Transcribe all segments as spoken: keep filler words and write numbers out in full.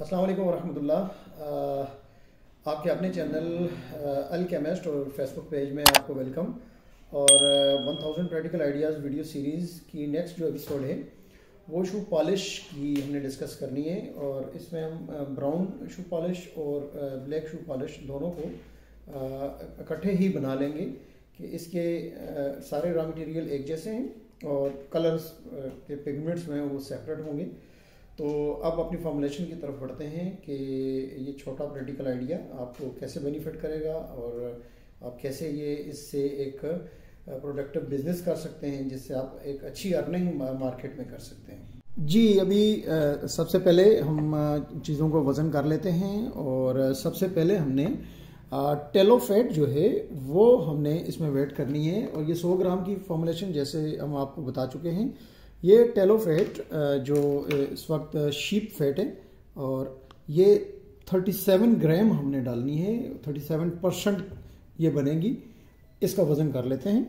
अस्सलाम वालेकुम वरहमतुल्लाह। आपके अपने चैनल अल केमिस्ट और फेसबुक पेज में आपको वेलकम। और one thousand practical ideas video series की नेक्स्ट जो एपिसोड है वो शू पॉलिश की हमने डिस्कस करनी है। और इसमें हम ब्राउन शू पॉलिश और ब्लैक शू पॉलिश दोनों को इकट्ठे ही बना लेंगे कि इसके सारे रॉ मटेरियल एक जैसे हैं और कलर्स के पिगमेंट्स में वो सेपरेट होंगे। तो अब अपनी फॉर्मुलेशन की तरफ बढ़ते हैं कि ये छोटा प्रैक्टिकल आइडिया आपको कैसे बेनिफिट करेगा और आप कैसे ये इससे एक प्रोडक्टिव बिजनेस कर सकते हैं जिससे आप एक अच्छी अर्निंग मार्केट में कर सकते हैं। जी अभी सबसे पहले हम चीज़ों को वज़न कर लेते हैं। और सबसे पहले हमने टेलोफेट जो है वो हमने इसमें वेट करनी है। और ये सौ ग्राम की फॉर्मुलेशन जैसे हम आपको बता चुके हैं। ये टेलोफेट जो इस वक्त शीप फैट है और ये सैंतीस ग्राम हमने डालनी है, सैंतीस परसेंट ये बनेगी। इसका वज़न कर लेते हैं।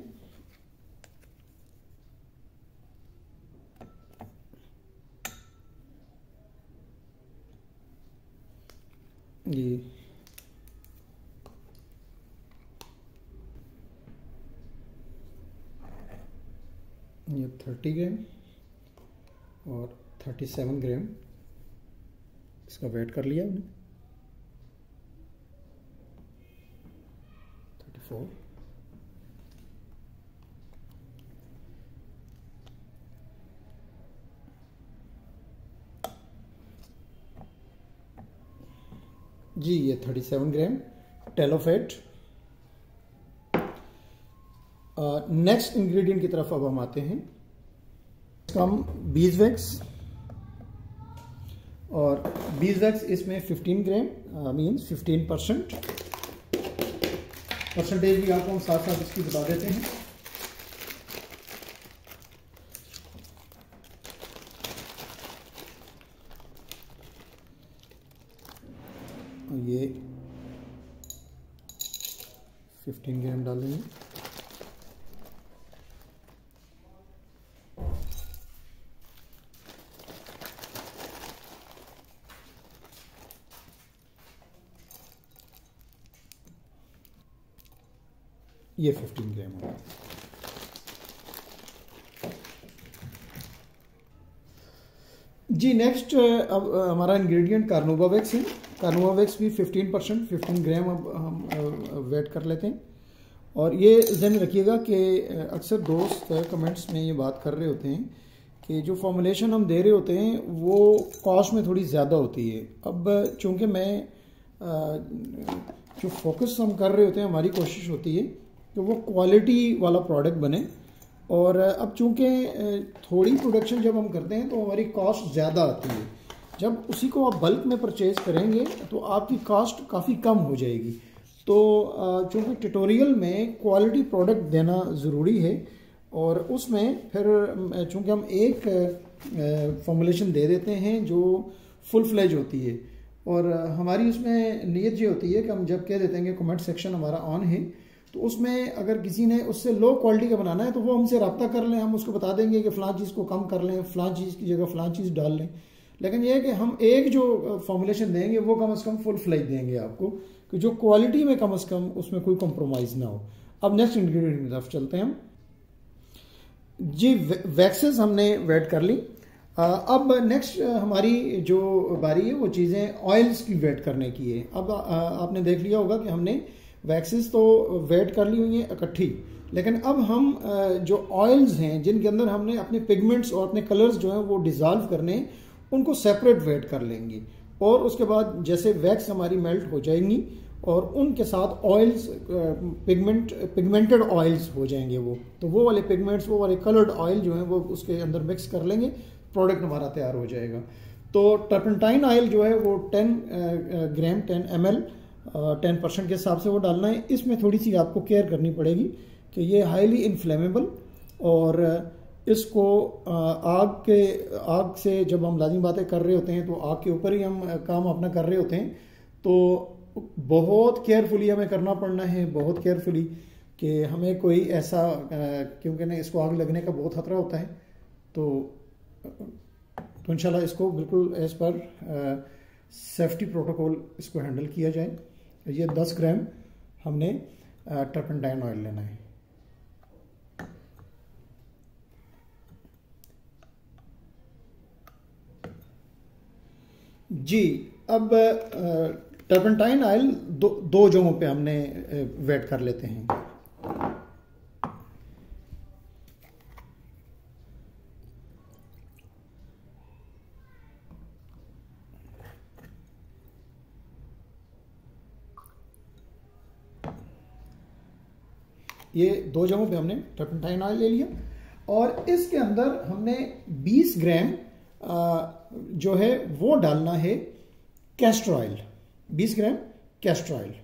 ये ये तीस ग्राम और सैंतीस ग्राम इसका वेट कर लिया हमने। चौंतीस जी ये सैंतीस ग्राम टेलोफेट। नेक्स्ट इंग्रेडिएंट की तरफ अब हम आते हैं। हम बीज वैक्स और बीज वैक्स इसमें पंद्रह ग्राम मींस पंद्रह परसेंट परसेंटेज भी आपको हम साथ साथ इसकी बता देते हैं। ये पंद्रह ग्राम डालेंगे। ये पंद्रह ग्राम होगा। जी नेक्स्ट अब हमारा इंग्रेडिएंट कार्नोवा वैक्स है। कार्नोवा वैक्स भी पंद्रह परसेंट पंद्रह ग्राम अब हम वेट कर लेते हैं। और ये ध्यान रखिएगा कि अक्सर दोस्त कमेंट्स में ये बात कर रहे होते हैं कि जो फॉर्मुलेशन हम दे रहे होते हैं वो कॉस्ट में थोड़ी ज़्यादा होती है। अब चूँकि मैं जो फोकस हम कर रहे होते हैं, हमारी कोशिश होती है तो वो क्वालिटी वाला प्रोडक्ट बने। और अब चूंकि थोड़ी प्रोडक्शन जब हम करते हैं तो हमारी कॉस्ट ज़्यादा आती है। जब उसी को आप बल्क में परचेज करेंगे तो आपकी कॉस्ट काफ़ी कम हो जाएगी। तो चूंकि ट्यूटोरियल में क्वालिटी प्रोडक्ट देना ज़रूरी है और उसमें फिर चूंकि हम एक फॉर्मुलेशन दे देते हैं जो फुल फ्लेज होती है। और हमारी उसमें नीयत ये होती है कि हम जब कह देते हैं कि कमेंट सेक्शन हमारा ऑन है तो उसमें अगर किसी ने उससे लो क्वालिटी का बनाना है तो वो हमसे रब्ता कर लें। हम उसको बता देंगे कि फ़लाँ चीज़ को कम कर लें, फ़लाँ चीज़ की जगह फ़लाँ चीज़ डाल लें। लेकिन यह है कि हम एक जो फॉर्मुलेशन देंगे वो कम से कम फुल फ्लेज देंगे आपको कि जो क्वालिटी में कम से कम उसमें कोई कॉम्प्रोमाइज़ ना हो। अब नेक्स्ट इंग्रेडिएंट की तरफ चलते हैं हम। जी वैक्सेस हमने वेट कर ली। अब नेक्स्ट हमारी जो बारी है वो चीज़ें ऑयल्स की वेट करने की है। अब आपने देख लिया होगा कि हमने वैक्सेस तो वेट कर ली हुई हैं इकट्ठी, लेकिन अब हम जो ऑयल्स हैं जिनके अंदर हमने अपने पिगमेंट्स और अपने कलर्स जो हैं वो डिज़ोल्व करने, उनको सेपरेट वेट कर लेंगे। और उसके बाद जैसे वैक्स हमारी मेल्ट हो जाएंगी और उनके साथ ऑयल्स पिगमेंट पिगमेंटेड ऑयल्स हो जाएंगे वो तो वो वाले पिगमेंट्स, वो वाले कलर्ड ऑयल जो हैं वो उसके अंदर मिक्स कर लेंगे, प्रोडक्ट हमारा तैयार हो जाएगा। तो टर्पेंटाइन ऑयल जो है वो ten gram ten M L ten percent के हिसाब से वो डालना है। इसमें थोड़ी सी आपको केयर करनी पड़ेगी कि ये हाईली इन्फ्लेमेबल और इसको आग के आग से जब हम लाजिम बातें कर रहे होते हैं तो आग के ऊपर ही हम काम अपना कर रहे होते हैं। तो बहुत केयरफुली हमें करना पड़ना है, बहुत केयरफुली कि हमें कोई ऐसा, क्योंकि ना इसको आग लगने का बहुत खतरा होता है। तो तो इंशाल्लाह इसको बिल्कुल एज पर सेफ्टी प्रोटोकॉल इसको हैंडल किया जाए। ये दस ग्राम हमने टर्पेंटाइन ऑयल लेना है। जी, अब टर्पेंटाइन ऑयल दो दो जगहों पे हमने वेट कर लेते हैं। ये दो जगहों पे हमने टर्पेंटाइन ऑयल ले लिया और इसके अंदर हमने बीस ग्राम जो है वो डालना है कैस्टर ऑयल, बीस ग्राम कैस्टर ऑयल।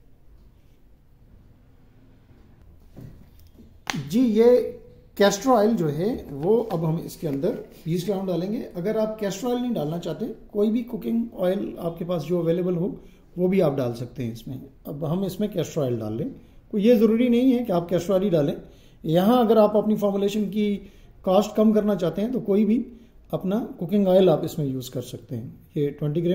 जी, ये कैस्टर ऑयल जो है वो अब हम इसके अंदर बीस ग्राम डालेंगे। अगर आप कैस्टर ऑयल नहीं डालना चाहते, कोई भी कुकिंग ऑयल आपके पास जो अवेलेबल हो वो भी आप डाल सकते हैं इसमें। अब हम इसमें कैस्टर ऑयल डाल लें, कोई ये ज़रूरी नहीं है कि आप कैस्टर ऑयल ही डालें। यहाँ अगर आप अपनी फॉर्मुलेशन की कॉस्ट कम करना चाहते हैं तो कोई भी अपना कुकिंग ऑयल आप इसमें यूज़ कर सकते हैं। ये ट्वेंटी ग्राम।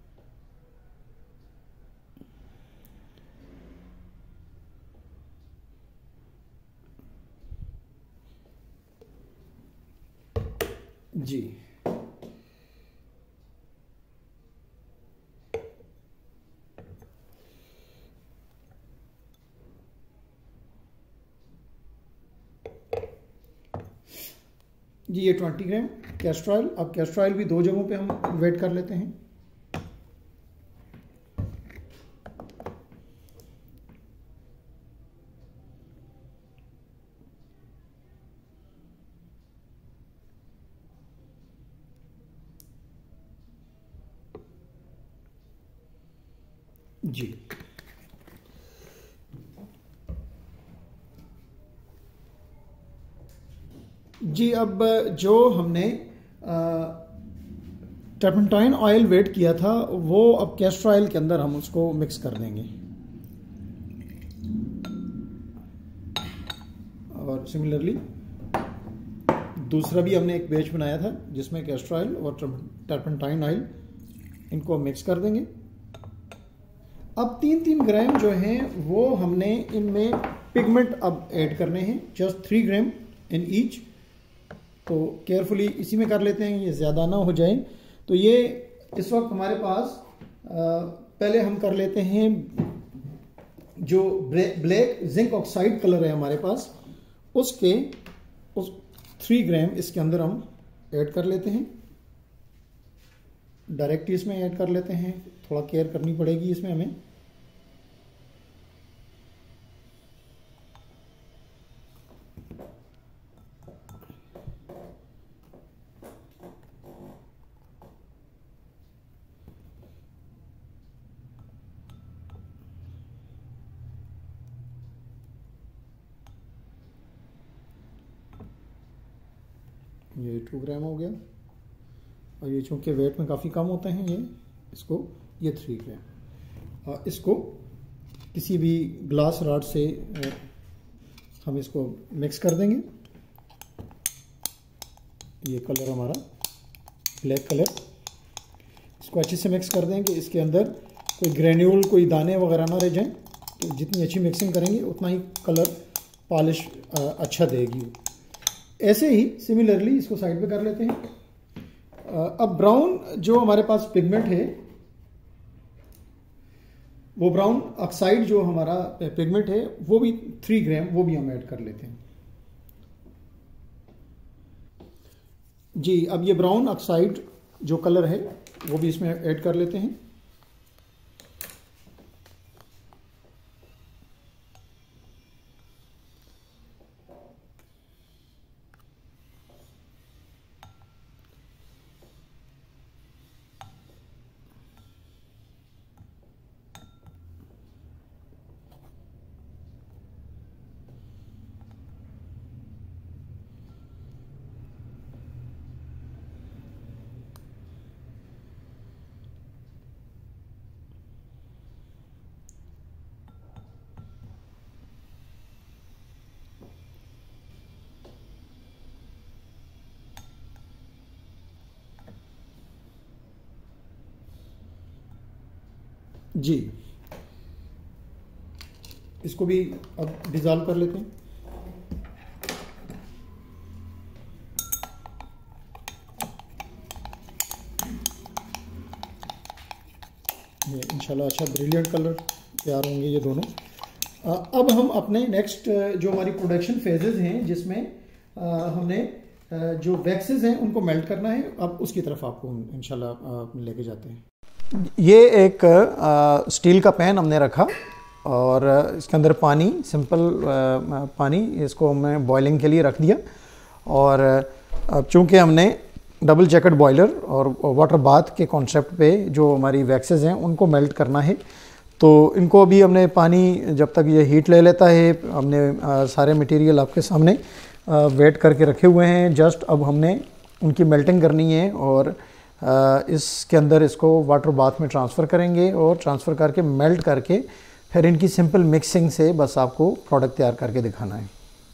जी, जी ये ट्वेंटी ग्राम कैस्टर ऑयल। अब कैस्टर ऑयल भी दो जगहों पे हम वेट कर लेते हैं। जी, जी अब जो हमने टर्पेंटाइन ऑयल वेट किया था वो अब कैस्टर ऑयल के अंदर हम उसको मिक्स कर देंगे। और सिमिलरली दूसरा भी हमने एक बैच बनाया था जिसमें कैस्टर ऑयल और टर्पेंटाइन ऑयल इनको मिक्स कर देंगे। अब तीन तीन ग्राम जो हैं वो हमने इनमें पिगमेंट अब ऐड करने हैं, just three gram in each. तो केयरफुली इसी में कर लेते हैं, ये ज़्यादा ना हो जाए। तो ये इस वक्त हमारे पास आ, पहले हम कर लेते हैं जो ब्लैक जिंक ऑक्साइड कलर है हमारे पास, उसके उस थ्री ग्राम इसके अंदर हम ऐड कर लेते हैं। डायरेक्ट इसमें ऐड कर लेते हैं, थोड़ा केयर करनी पड़ेगी इसमें हमें। ये टू ग्राम हो गया और ये चूंकि वेट में काफ़ी कम होते हैं, ये इसको ये थ्री ग्राम। और इसको किसी भी ग्लास रॉड से हम इसको मिक्स कर देंगे। ये कलर हमारा ब्लैक कलर, इसको अच्छे से मिक्स कर देंगे। इसके अंदर कोई ग्रेन्यूल, कोई दाने वगैरह ना रह जाएं। तो जितनी अच्छी मिक्सिंग करेंगे उतना ही कलर पॉलिश अच्छा देगी। ऐसे ही सिमिलरली इसको साइड पे कर लेते हैं। अब ब्राउन जो हमारे पास पिगमेंट है, वो ब्राउन ऑक्साइड जो हमारा पिगमेंट है वो भी थ्री ग्राम वो भी हम ऐड कर लेते हैं। जी, अब ये ब्राउन ऑक्साइड जो कलर है वो भी इसमें ऐड कर लेते हैं। जी, इसको भी अब डिज़ोल्व कर लेते हैं। ये इंशाल्लाह अच्छा ब्रिलियंट कलर तैयार होंगे ये दोनों। अब हम अपने नेक्स्ट जो हमारी प्रोडक्शन फेजेस हैं जिसमें हमने जो वैक्सेस हैं उनको मेल्ट करना है, अब उसकी तरफ आपको इंशाल्लाह लेके जाते हैं। ये एक आ, स्टील का पैन हमने रखा और इसके अंदर पानी, सिंपल आ, पानी, इसको हमने बॉइलिंग के लिए रख दिया। और अब चूँकि हमने डबल जैकेट बॉयलर और वाटर बाथ के कॉन्सेप्ट पे जो हमारी वैक्सेस हैं उनको मेल्ट करना है, तो इनको अभी हमने पानी जब तक ये हीट ले लेता है, हमने आ, सारे मटेरियल आपके सामने आ, वेट करके रखे हुए हैं। जस्ट अब हमने उनकी मेल्टिंग करनी है और आ, इसके अंदर इसको वाटर बाथ में ट्रांसफ़र करेंगे और ट्रांसफ़र करके मेल्ट करके फिर इनकी सिंपल मिक्सिंग से बस आपको प्रोडक्ट तैयार करके दिखाना है।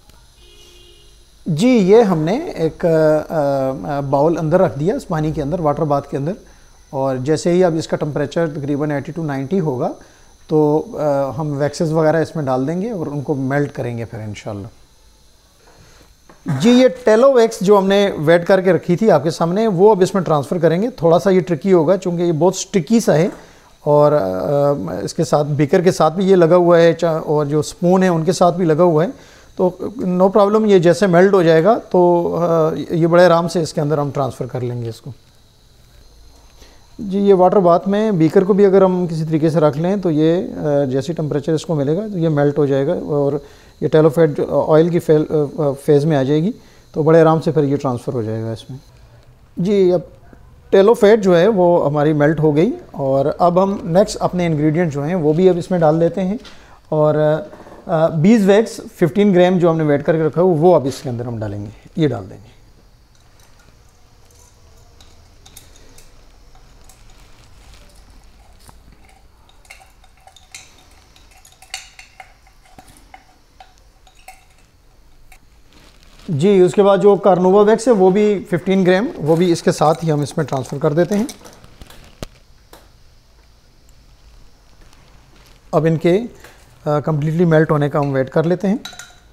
जी, ये हमने एक बाउल अंदर रख दिया इस पानी के अंदर, वाटर बाथ के अंदर, और जैसे ही अब इसका टेम्परेचर तकरीबन अस्सी टू नब्बे होगा तो आ, हम वैक्सेस वगैरह इसमें डाल देंगे और उनको मेल्ट करेंगे फिर इंशाल्लाह। जी, ये टेलो वैक्स जो हमने वेट करके रखी थी आपके सामने, वो अब इसमें ट्रांसफ़र करेंगे। थोड़ा सा ये ट्रिकी होगा क्योंकि ये बहुत स्टिकी सा है और आ, इसके साथ बीकर के साथ भी ये लगा हुआ है और जो स्पून है उनके साथ भी लगा हुआ है, तो नो प्रॉब्लम। ये जैसे मेल्ट हो जाएगा तो आ, ये बड़े आराम से इसके अंदर हम ट्रांसफ़र कर लेंगे इसको। जी, ये वाटर बाथ में बीकर को भी अगर हम किसी तरीके से रख लें तो ये जैसे टेम्परेचर इसको मिलेगा तो ये मेल्ट हो जाएगा और ये टेलोफेट ऑयल की फे, फेज़ में आ जाएगी, तो बड़े आराम से फिर ये ट्रांसफ़र हो जाएगा इसमें। जी, अब टेलोफेट जो है वो हमारी मेल्ट हो गई और अब हम नेक्स्ट अपने इंग्रेडिएंट जो हैं वो भी अब इसमें डाल देते हैं। और बीज वैक्स फिफ्टीन ग्राम जो हमने वेट करके रखा है वो अब इसके अंदर हम डालेंगे, ये डाल देंगे। जी, उसके बाद जो कार्नोवा वैक्स है वो भी फिफ्टीन ग्राम, वो भी इसके साथ ही हम इसमें ट्रांसफ़र कर देते हैं। अब इनके कंप्लीटली मेल्ट होने का हम वेट कर लेते हैं।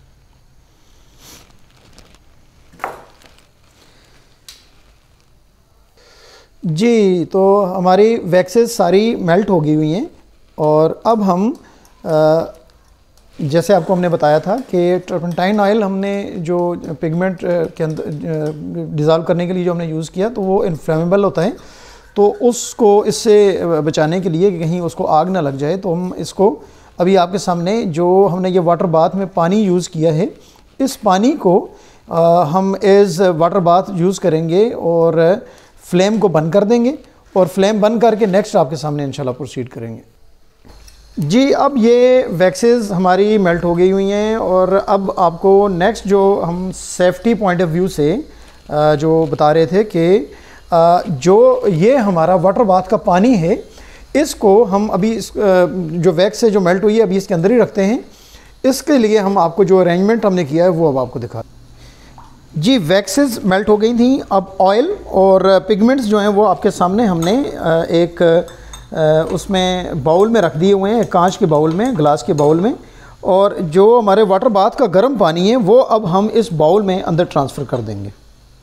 जी, तो हमारी वैक्सेस सारी मेल्ट हो गई हुई हैं और अब हम आ, जैसे आपको हमने बताया था कि टर्पेंटाइन ऑयल हमने जो पिगमेंट के अंदर डिज़ोल्व करने के लिए जो हमने यूज़ किया तो वो इनफ्लेमेबल होता है, तो उसको इससे बचाने के लिए कि कहीं उसको आग ना लग जाए, तो हम इसको अभी आपके सामने जो हमने ये वाटर बाथ में पानी यूज़ किया है, इस पानी को आ, हम एज़ वाटर बाथ यूज़ करेंगे और फ्लेम को बंद कर देंगे और फ्लेम बंद करके नेक्स्ट आपके सामने इंशाल्लाह प्रोसीड करेंगे। जी, अब ये वैक्सेस हमारी मेल्ट हो गई हुई हैं और अब आपको नेक्स्ट जो हम सेफ्टी पॉइंट ऑफ व्यू से जो बता रहे थे कि जो ये हमारा वाटर बाथ का पानी है इसको हम अभी इस जो वैक्स से जो मेल्ट हुई है अभी इसके अंदर ही रखते हैं। इसके लिए हम आपको जो अरेंजमेंट हमने किया है वो अब आपको दिखा। जी, वैक्सेस मेल्ट हो गई थी, अब ऑयल और पिगमेंट्स जो हैं वो आपके सामने हमने एक उसमें बाउल में रख दिए हुए हैं, कांच के बाउल में, ग्लास के बाउल में, और जो हमारे वाटर बाथ का गर्म पानी है वो अब हम इस बाउल में अंदर ट्रांसफ़र कर देंगे।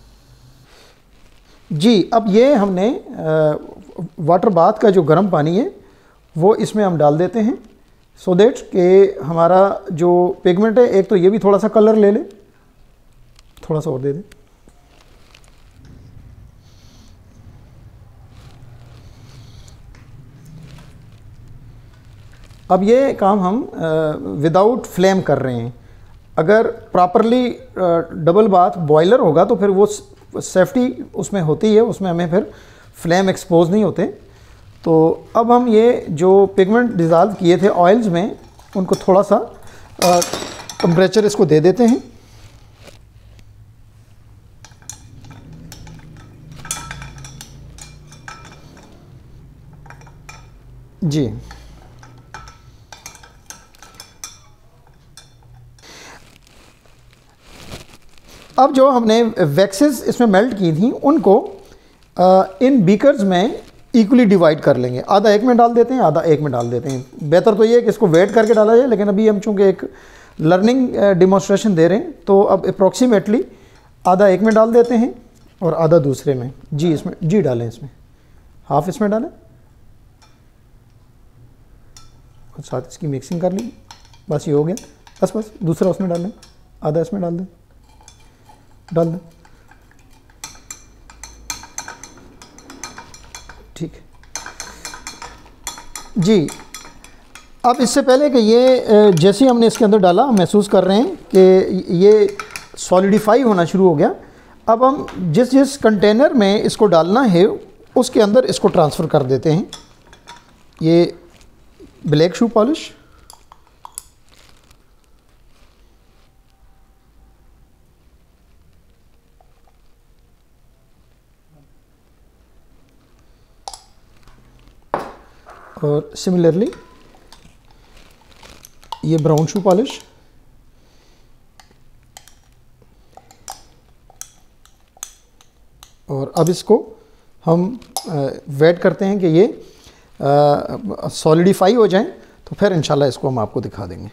जी, अब ये हमने वाटर बाथ का जो गर्म पानी है वो इसमें हम डाल देते हैं सो दैट कि हमारा जो पिगमेंट है, एक तो ये भी थोड़ा सा कलर ले ले, थोड़ा सा और दे दे। अब ये काम हम विदाउट फ्लेम कर रहे हैं। अगर प्रॉपरली डबल बाथ बॉयलर होगा तो फिर वो सेफ्टी उसमें होती है, उसमें हमें फिर फ्लेम एक्सपोज नहीं होते। तो अब हम ये जो पिगमेंट डिज़ोल्व किए थे ऑयल्स में उनको थोड़ा सा टेम्परेचर इसको दे देते हैं। जी, अब जो हमने वैक्सेस इसमें मेल्ट की थी उनको इन बीकर्स में इक्वली डिवाइड कर लेंगे, आधा एक में डाल देते हैं, आधा एक में डाल देते हैं। बेहतर तो ये है कि इसको वेट करके डाला जाए, लेकिन अभी हम चूँकि एक लर्निंग डिमॉन्स्ट्रेशन दे रहे हैं तो अब अप्रॉक्सीमेटली आधा एक में डाल देते हैं और आधा दूसरे में। जी इसमें जी डालें, इसमें हाफ इसमें डालें और साथ इसकी मिक्सिंग कर ली। बस ये हो गया, बस बस दूसरा उसमें डालें, आधा इसमें डाल दें, डाल दें, ठीक है जी। अब इससे पहले कि ये जैसे ही हमने इसके अंदर डाला, हम महसूस कर रहे हैं कि ये सॉलिडिफाई होना शुरू हो गया। अब हम जिस जिस कंटेनर में इसको डालना है उसके अंदर इसको ट्रांसफ़र कर देते हैं। ये ब्लैक शू पॉलिश, और सिमिलरली ये ब्राउन शू पॉलिश, और अब इसको हम वेट करते हैं कि ये सॉलिडिफाई हो जाएं, तो फिर इंशाल्लाह इसको हम आपको दिखा देंगे।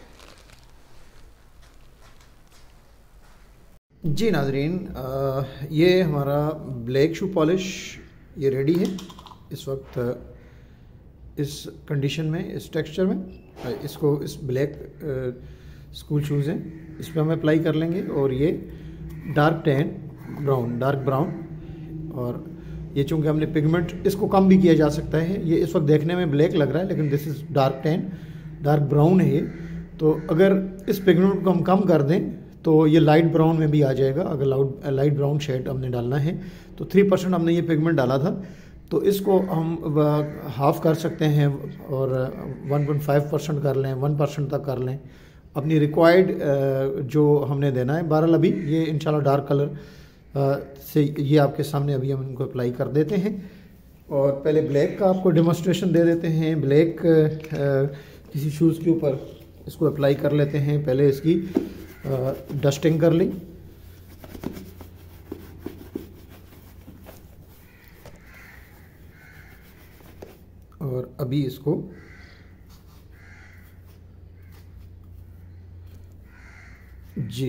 जी नाजरीन, ये हमारा ब्लैक शू पॉलिश ये रेडी है इस वक्त इस कंडीशन में, इस टेक्सचर में। इसको इस ब्लैक स्कूल शूज़ हैं, इस पर हम अप्लाई कर लेंगे। और ये dark tan brown, dark brown, और ये चूँकि हमने पिगमेंट इसको कम भी किया जा सकता है। ये इस वक्त देखने में ब्लैक लग रहा है, लेकिन this is dark tan, dark brown है ये। तो अगर इस पिगमेंट को हम कम कर दें तो ये लाइट ब्राउन में भी आ जाएगा। अगर लाउट लाइट ब्राउन शेड हमने डालना है तो थ्री परसेंट हमने ये पिगमेंट डाला था, तो इसको हम हाफ़ कर सकते हैं और वन पॉइंट फाइव परसेंट कर लें, वन परसेंट तक कर लें, अपनी रिक्वायर्ड जो हमने देना है। बहरहाल अभी ये इंशाल्लाह डार्क कलर से ये आपके सामने अभी हम इनको अप्लाई कर देते हैं। और पहले ब्लैक का आपको डेमोन्स्ट्रेशन दे देते हैं। ब्लैक किसी शूज़ के ऊपर इसको अप्लाई कर लेते हैं। पहले इसकी डस्टिंग कर ली, और अभी इसको जी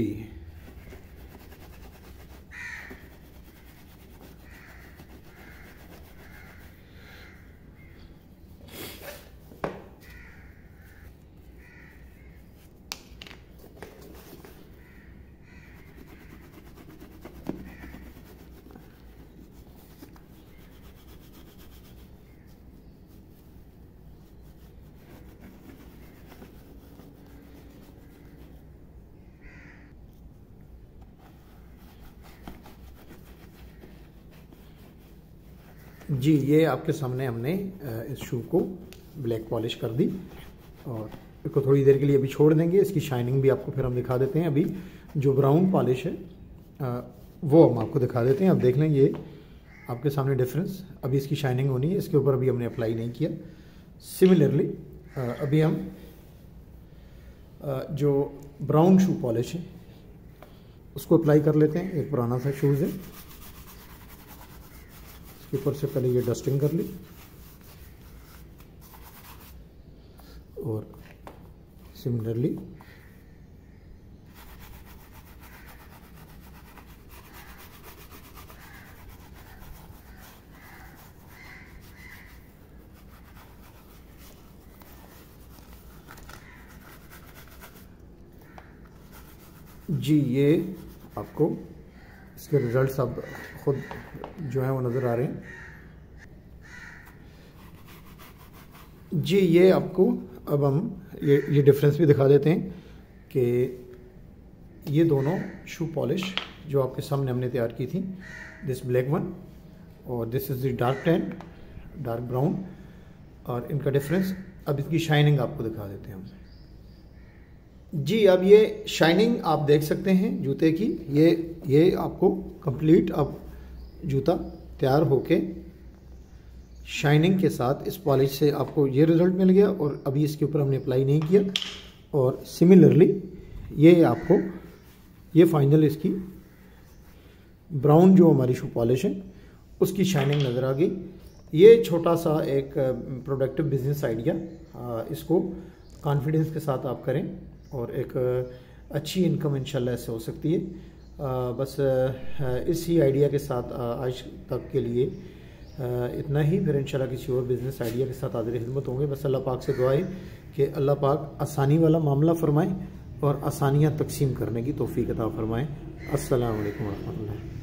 जी ये आपके सामने हमने इस शू को ब्लैक पॉलिश कर दी, और इसको थोड़ी देर के लिए अभी छोड़ देंगे। इसकी शाइनिंग भी आपको फिर हम दिखा देते हैं। अभी जो ब्राउन पॉलिश है वो हम आपको दिखा देते हैं। अब देख लें, ये आपके सामने डिफरेंस। अभी इसकी शाइनिंग होनी है, इसके ऊपर अभी हमने अप्लाई नहीं किया। सिमिलरली अभी हम जो ब्राउन शू पॉलिश है उसको अप्लाई कर लेते हैं। एक पुराना सा शूज़ है, इसके ऊपर से पहले ये डस्टिंग कर ली, और सिमिलरली जी ये आपको इसके रिजल्ट्स अब खुद जो है वो नज़र आ रहे हैं। जी ये आपको अब हम ये ये डिफरेंस भी दिखा देते हैं कि ये दोनों शू पॉलिश जो आपके सामने हमने तैयार की थी, दिस ब्लैक वन और this is the dark tan, dark brown, और इनका डिफरेंस। अब इसकी शाइनिंग आपको दिखा देते हैं हम। जी अब ये शाइनिंग आप देख सकते हैं जूते की। ये ये आपको कंप्लीट अब जूता तैयार होके शाइनिंग के साथ इस पॉलिश से आपको ये रिज़ल्ट मिल गया, और अभी इसके ऊपर हमने अप्लाई नहीं किया। और सिमिलरली ये आपको ये फाइनल इसकी ब्राउन जो हमारी शू पॉलिश है उसकी शाइनिंग नज़र आ गई। ये छोटा सा एक प्रोडक्टिव बिजनेस आइडिया, इसको कॉन्फिडेंस के साथ आप करें और एक अच्छी इनकम इंशाल्लाह इससे हो सकती है। बस इसी आइडिया के साथ आज तक के लिए इतना ही। फिर इंशाल्लाह किसी और बिज़नेस आइडिया के साथ हाज़िर खिदमत होंगे। बस अल्लाह पाक से दुआ है कि अल्लाह पाक आसानी वाला मामला फ़रमाएँ और आसानियाँ तकसीम करने की तौफ़ीक अता फ़रमाएँ। अस्सलामु अलैकुम व रहमतुल्लाह।